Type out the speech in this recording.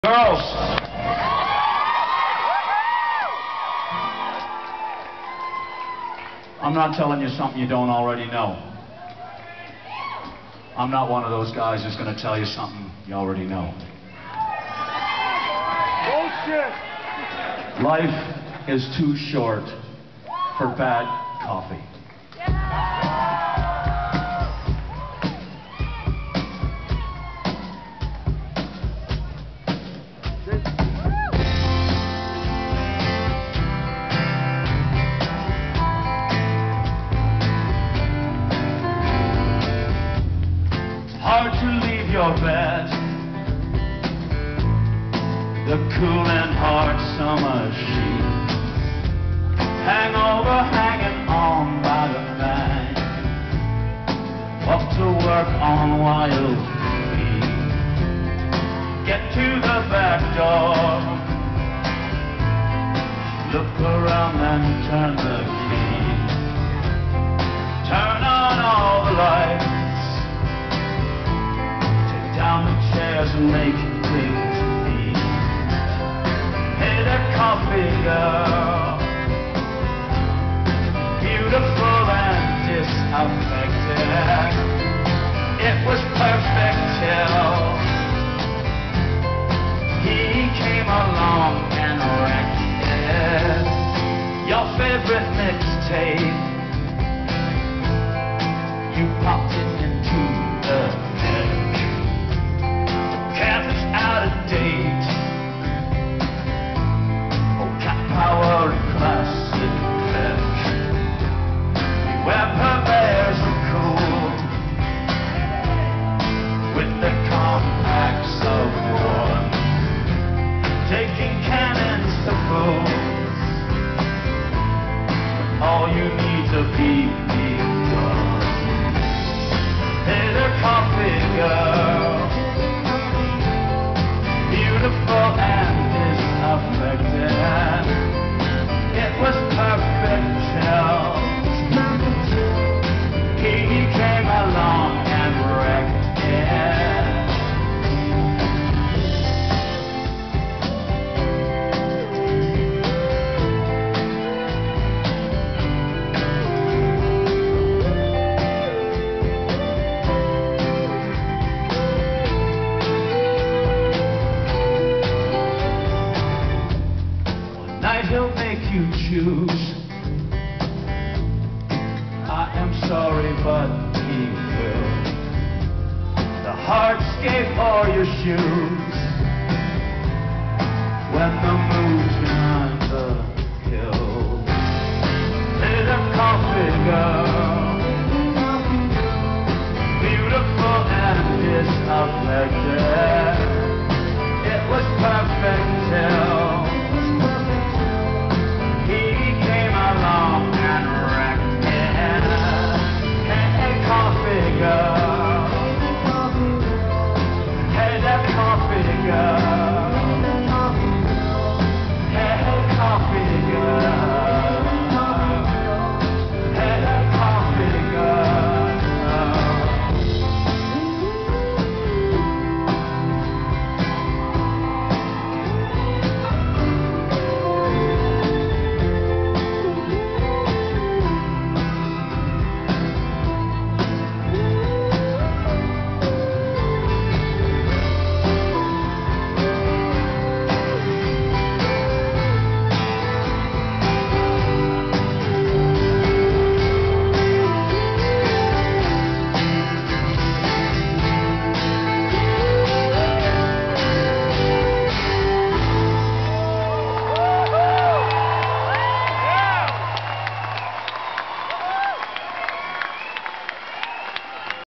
Girls, I'm not telling you something you don't already know. I'm not one of those guys who's going to tell you something you already know. Bullshit! Life is too short for bad coffee. Hard to leave your bed, the cool and hard summer sheets hang over, hanging on by the bank. Off to work on wild feet, get to the back door, look around and turn the key, turn on all the lights, down the chairs and make things neat. Hey there, coffee girl, beautiful and disaffected. It was perfect till he came along and wrecked it. Your favorite mixtape, you popped it into the out of date. Oh, cat power and classic fetch. Where purveyors are cool with the compacts of war, taking cannons to fools. All you need to be done. Hey there, coffee girl, beautiful and disaffected. It was perfect till he came along and wrecked it. He'll make you choose. I am sorry, but he will. The hardscape or your shoes.